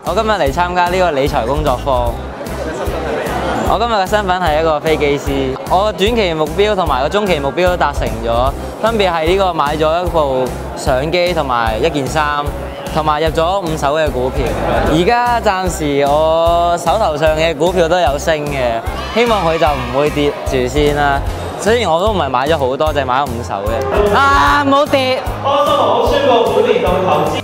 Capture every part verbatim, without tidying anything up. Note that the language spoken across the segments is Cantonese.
我今日嚟參加呢個理財工作坊。我今日嘅身份係一個飛機師，我短期目標同埋個中期目標都達成咗，分別係呢個買咗一部相機同埋一件衫，同埋入咗五手嘅股票。而家暫時我手頭上嘅股票都有升嘅，希望佢就唔會跌住先啦。雖然我都唔係買咗好多，淨係買咗五手嘅。啊，唔好跌！ 康森豪宣布本年度投資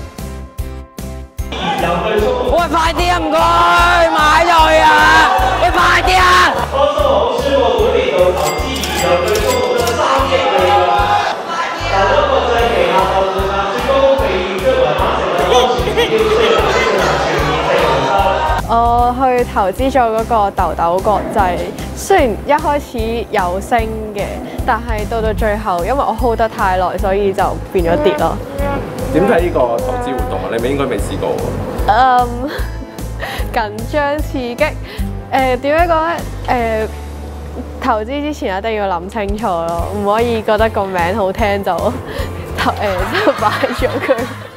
有對沖。 喂，快啲啊！唔該，買咗去啊！喂，快啲啊！ 康森豪宣布本年度投資有對沖目標三億美元。大中國際旗下部門啊，最高被預計為馬成嘅安全指標需要全面性維修。 我去投資咗嗰個豆豆國際，雖然一開始有升嘅，但係到到最後，因為我 hold 得太耐，所以就變咗跌咯。 點睇呢個投資活動啊？你咪應該未試過喎。 嗯，緊張刺激。誒點樣講咧？誒、呃、投資之前一定要諗清楚咯，唔可以覺得個名好聽就投誒就買咗佢。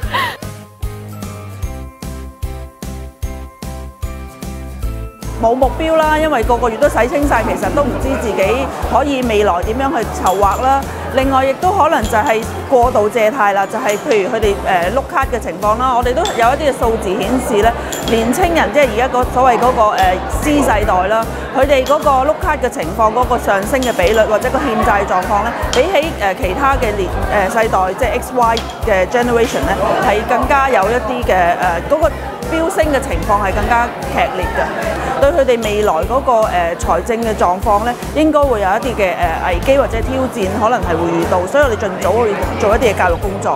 冇目標啦，因為個個月都使清晒，其實都唔知自己可以未來點樣去籌劃啦。另外，亦都可能就係過度借貸啦，就係、是、譬如佢哋誒碌卡嘅情況啦。我哋都有一啲嘅數字顯示咧，年青人即係而家個所謂嗰、那個誒 Z 世代啦，佢哋嗰個碌卡嘅情況嗰個上升嘅比率或者個欠債狀況咧，比起誒其他嘅年誒世代即係 X Y 嘅 generation 咧，係更加有一啲嘅誒嗰個飆升嘅情況係更加劇烈嘅。對佢哋未來嗰、那個誒、呃、財政嘅狀況咧，應該會有一啲嘅誒危機或者挑戰，可能係會遇到，所以我哋盡早去做一啲嘅教育工作。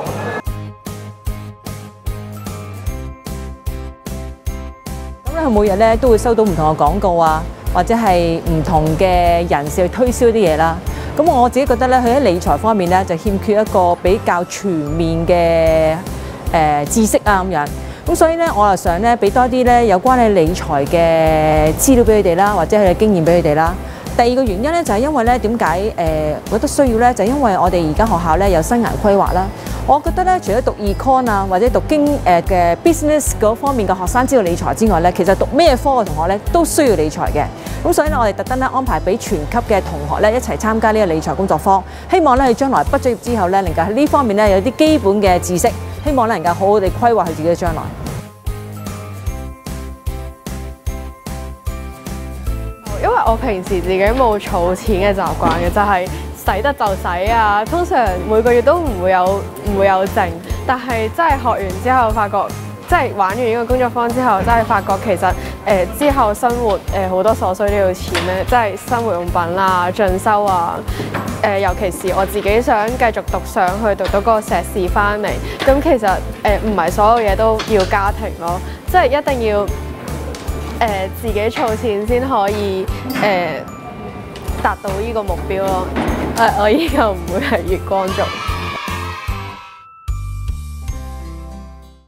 咁咧，佢每日咧都會收到唔同嘅廣告啊，或者係唔同嘅人士去推銷啲嘢啦。咁我自己覺得咧，佢喺理財方面咧就欠缺一個比較全面嘅誒、呃、知識啊咁樣。咁所以咧，我又想咧俾多啲咧有關你理財嘅資料俾佢哋啦，或者佢嘅經驗俾佢哋啦。第二個原因咧就係因為咧點解誒覺得需要咧，就係因為我哋而家學校咧有生涯規劃啦。我覺得咧，除咗讀 econ 啊或者讀經誒嘅 business 嗰方面嘅學生知道理財之外咧，其實讀咩科嘅同學咧都需要理財嘅。咁所以咧，我哋特登咧安排俾全級嘅同學咧一齊參加呢個理財工作坊，希望咧佢將來畢咗業之後咧，能夠喺呢方面咧有啲基本嘅知識。希望能夠好好地規劃佢自己嘅將來。 因為我平時自己冇儲錢嘅習慣嘅，就係、是、使得就使啊。通常每個月都唔會有唔會有剩，但係真係學完之後發覺，即係玩完呢個工作坊之後，真係發覺其實誒、呃、之後生活誒好、呃、多所需都要錢咧，即係生活用品啦、進修啊。誒、呃，尤其是我自己想繼續讀上去，讀到個碩士翻嚟，咁其實誒唔係所有嘢都要家庭咯，即係一定要誒、呃、自己儲錢先可以誒、呃、達到呢個目標咯。誒、呃，我依個唔會係月光族。